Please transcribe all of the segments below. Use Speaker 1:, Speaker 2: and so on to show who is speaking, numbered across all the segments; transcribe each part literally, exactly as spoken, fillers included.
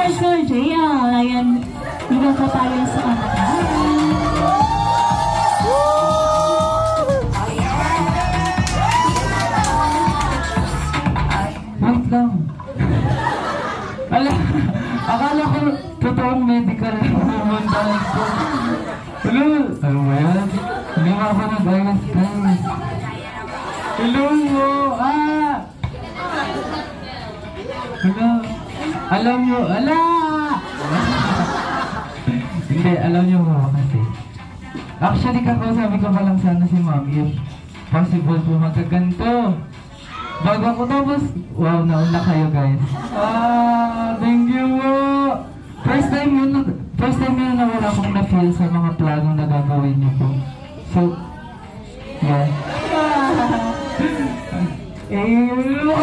Speaker 1: course, Sir J L. Ayan, dito po tayo sa kanila.
Speaker 2: Wait lang. Ala, akala ko totoong medical naman dahil ko. Hello, ano ba yan? Hindi mo ako nag-ayos guys. Hello mo, ah! Hello, alam nyo, ala! Hindi, alam nyo mo kasi. Actually, kakasabi ko pa lang sana si Ma'am if possible po magkaganto. Bago ako tapos, wow, nauna kayo guys. Ah, thank you po. First time yun, first time yun na wala akong na-feel sa mga plano na gagawin niyo po. So, yeah. Eh,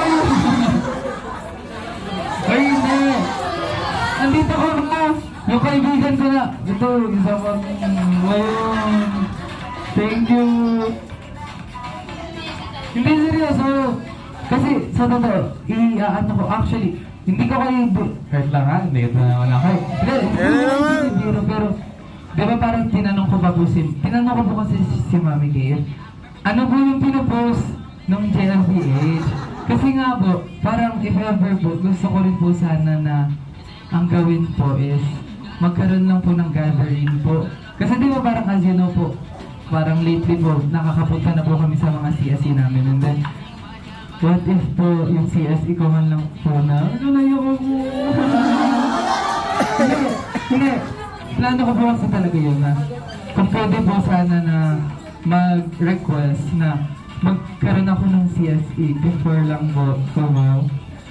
Speaker 2: ay, hindi. Nandito ko na. Yung kaibigan ko na. Ito, isa pang, ngayon. Thank you. Hindi seryoso. Kasi sa totoo, i-ano ko, actually, hindi ko kayo, hurt lang ha, hindi ito na wala kayo. Hindi, hindi naman. Pero, di ba parang tinanong ko pa po si, tinanong ko po kasi si, si Mami Kate, ano po yung pinopost ng J L B H? Kasi nga po, parang if ever po, gusto ko rin po sana na ang gawin po is, magkaroon lang po ng gathering po. Kasi di ba parang as you know po, parang lately po, nakakapunta na po kami sa mga C S E namin. And then, what if po yung C S E ko man lang po na, ano na yung ako? Hindi, hindi. Plano ko po kasi talaga yun na kung pwede po sana na mag-request na magkaroon ako ng C S E before lang po kumaw.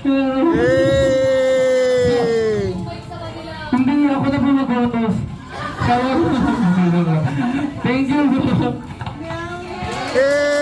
Speaker 2: Hindi, ako na po mag-autos. Thank you.